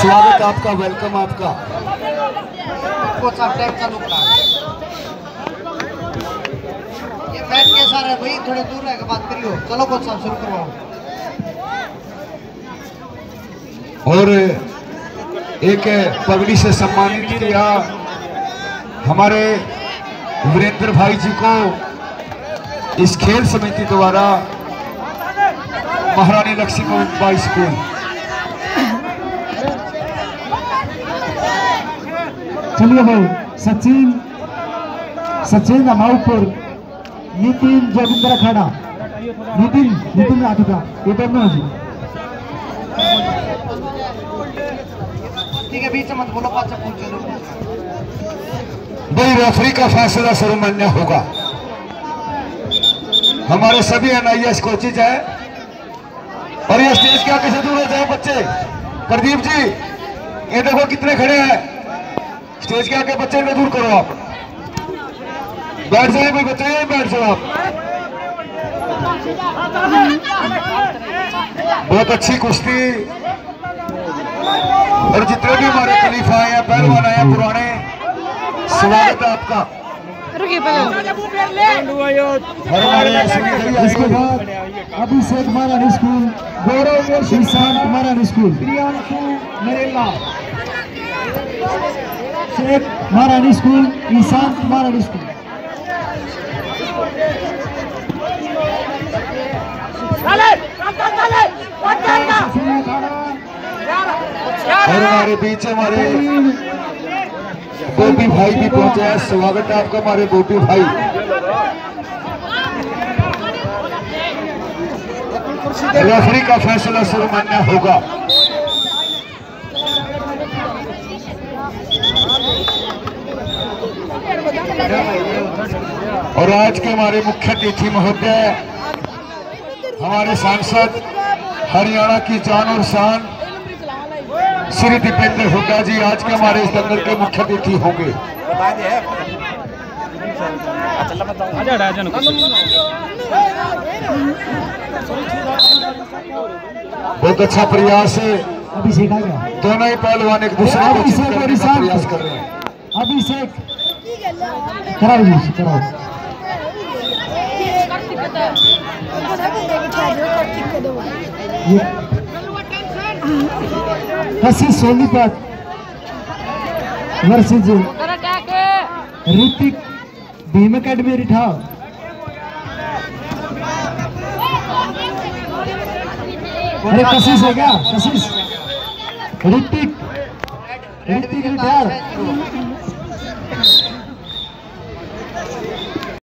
स्वागत आपका, वेलकम आपका। कोच साहब टाइम चालू करा। ये बैठ कैसा रहे भाई, थोड़े दूर रह के बात करियो। चलो कोच साहब शुरू करवाओ। और एक पगड़ी से सम्मानित किया हमारे वीरेंद्र भाई जी को इस खेल समिति द्वारा महारानी लक्ष्मीबाई स्कूल। चलिए भाई, सचिन अमाउपुर, नितिन जोगिंद्र खाड़ा, नितिन राधिका, ये दोनों जी ठीक है, बीच मत बोलो, पाँच पूछ लो भाई। रेफरी का फैसला सर्वमान्य होगा। हमारे सभी NIS कोचेज हैं और ये स्टेज के आगे से दूर हो जाए बच्चे। प्रदीप जी, ये देखो कितने खड़े हैं, स्टेज के आगे बच्चे इन्हें दूर करो। आप बैठ जाए, कोई बच्चे यहीं बैठ जाओ आप। बहुत अच्छी कुश्ती, और जितने भी हमारे खलीफा आए हैं, पहलवान आए हैं पुराने, स्वागत है आपका। इसके बाद अभिषेक महारानी स्कूल, गौरव ईशान महारानी स्कूल, प्रियांशु नरेला, शेख महारानी स्कूल, ईशान महारानी स्कूल। और हमारे बीच हमारे गोपी भाई भी पहुंचे हैं, स्वागत है आपका हमारे गोपी भाई। रेफरी का फैसला सर्वमान्य होगा। और आज के हमारे मुख्य अतिथि महोदय, हमारे सांसद, हरियाणा की जान और शान श्री दीपेंद्र हुड्डा जी आज के हमारे इस दंगल के मुख्य अतिथि होंगे। बहुत अच्छा प्रयास है, अभिषेक आ गया। दोनों ही पहलवान एक दूसरे को जीत करने का प्रयास कर रहे हैं। अभिषेक कराओ जी, कराओ। कसी सोनीपत वर्सेस ऋतिक भीम अकेडमी रिठा। अरे कशिश है क्या? कशिश ऋतिक रिठार।